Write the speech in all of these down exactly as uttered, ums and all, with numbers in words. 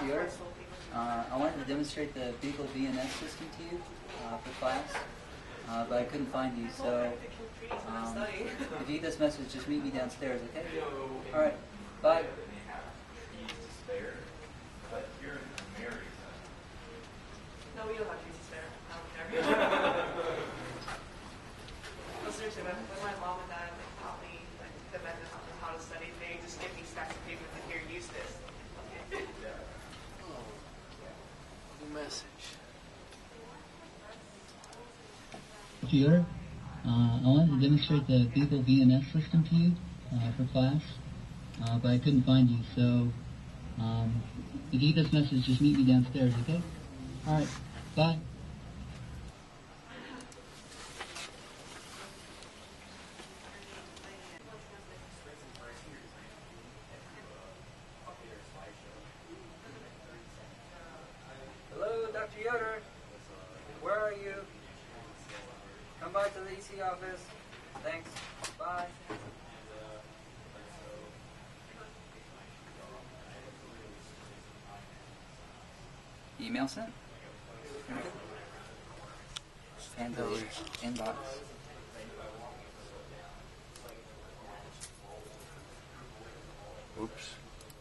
Doctor Yoder. Uh, I wanted to demonstrate the BeagleVNS system to you uh, for class, uh, but I couldn't find you, so um, if you get this message, just meet me downstairs, okay? All right, bye. No, we don't have Jesus there. I don't care. No, seriously, when, when my mom and dad like, taught me like, the method of how to study, they just give me stacks of paper and here, use this. Okay. Oh, new message. Doctor Yoder, uh, I wanted to demonstrate the BeagleVNS system to you uh, for class, uh, but I couldn't find you, so um, if you get this message, just meet me downstairs, okay? All right, bye. Hello, Doctor Yoder. Where are you? Come by to the E C office. Thanks. Bye. Email sent? And the inbox. Oops.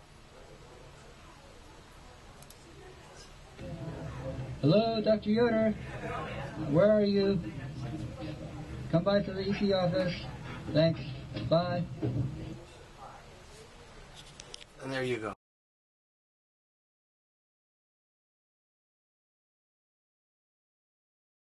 Hello, Doctor Yoder. Where are you? Come by to the E C office. Thanks. Bye. And there you go.